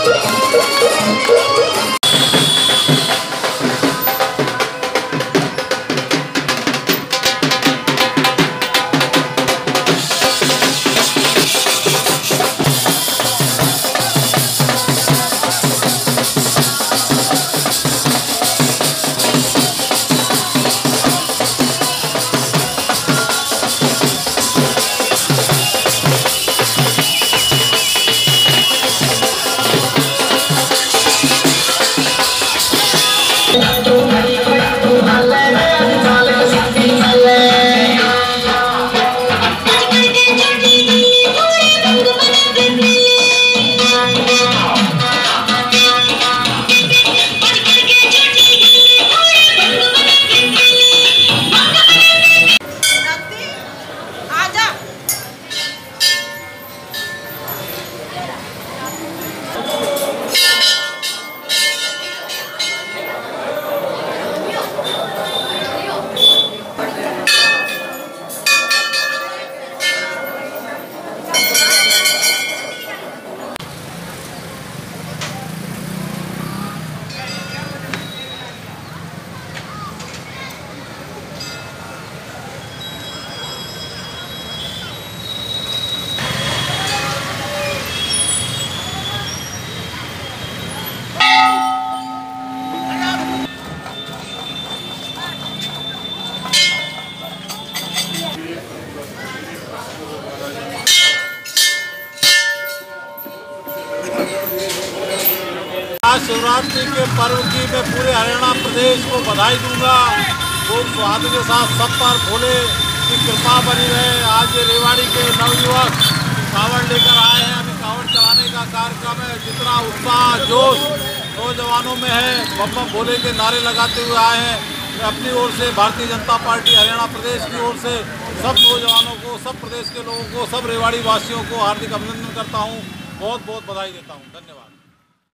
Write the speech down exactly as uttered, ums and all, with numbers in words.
आज शिवरात्रि के पर्व की मैं पूरे हरियाणा प्रदेश को बधाई दूंगा। खूब स्वाद के साथ सब पर भोले की कृपा बनी रहे। आज ये रेवाड़ी के नवयुवक कांवड़ लेकर आए हैं। अभी कांवड़ चलाने का कार्यक्रम है। जितना उत्साह जोश नौजवानों में है, बम बम भोले के नारे लगाते हुए आए हैं। मैं अपनी ओर से भारतीय जनता पार्टी हरियाणा प्रदेश की ओर से सब नौजवानों को, सब प्रदेश के लोगों को, सब रेवाड़ी वासियों को हार्दिक अभिनंदन करता हूँ। बहुत बहुत बधाई देता हूँ। धन्यवाद।